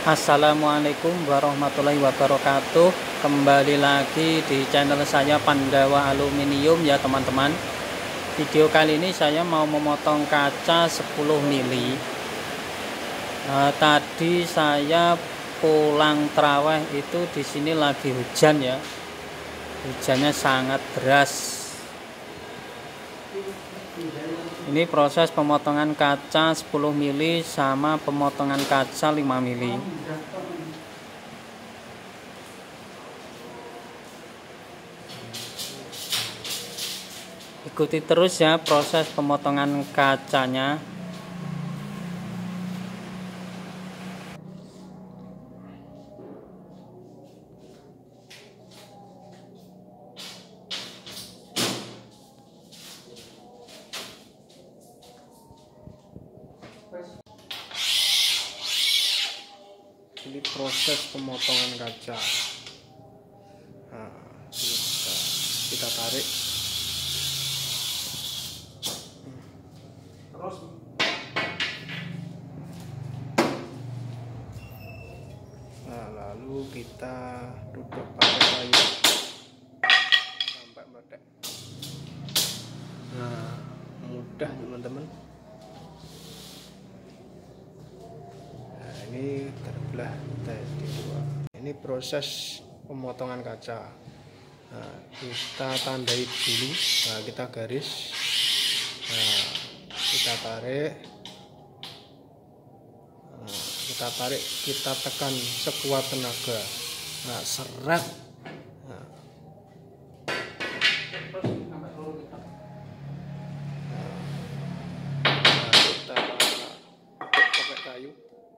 Assalamualaikum warahmatullahi wabarakatuh. Kembali lagi di channel saya Pandawa Aluminium ya teman-teman. Video kali ini saya mau memotong kaca 10 mili. Tadi saya pulang traweh itu di sini lagi hujan ya. Hujannya sangat deras. Ini proses pemotongan kaca 10 mili sama pemotongan kaca 5 mili. Ikuti terus ya proses pemotongan kacanya. Ini proses pemotongan kaca. Nah, kita tarik terus. Nah, lalu kita tutup pakai kayu sampai meledak. Nah, mudah teman-teman. Ini terbelah jadi dua. Ini proses pemotongan kaca. Nah, kita tandai dulu. Nah, kita garis. Nah, kita tarik. Nah, kita tekan sekuat tenaga. Nah, seret. Nah, kita pakai kayu.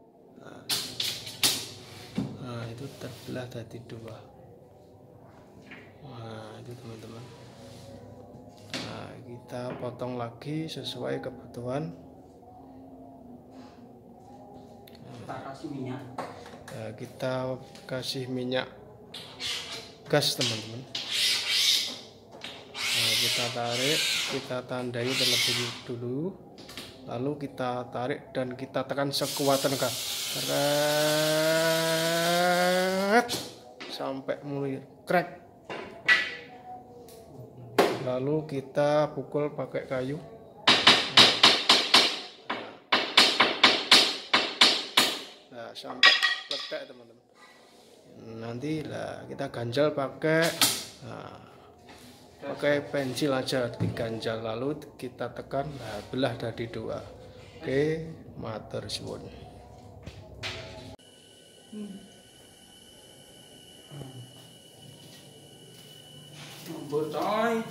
Nah, itu terbelah jadi dua. Nah, itu teman-teman. Nah, kita potong lagi sesuai kebutuhan. Kita kasih minyak. Nah, kita kasih minyak gas teman-teman. Nah, kita tarik, kita tandai terlebih dulu. Lalu kita tarik dan kita tekan sekuat tenaga. Sampai mulai crack. Lalu kita pukul pakai kayu. Nah, sampai meledak teman-teman. Nanti lah kita ganjal pakai pakai pensil aja, diganjal lalu kita tekan. Nah, belah dari dua. Oke, matur suwun. Coy.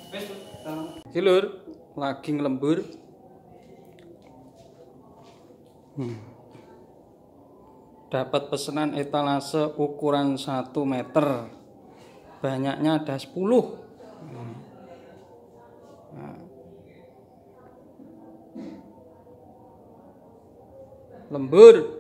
Lur, lagi ngelembur. Dapat pesanan etalase ukuran 1 meter. Banyaknya ada 10. Lembur.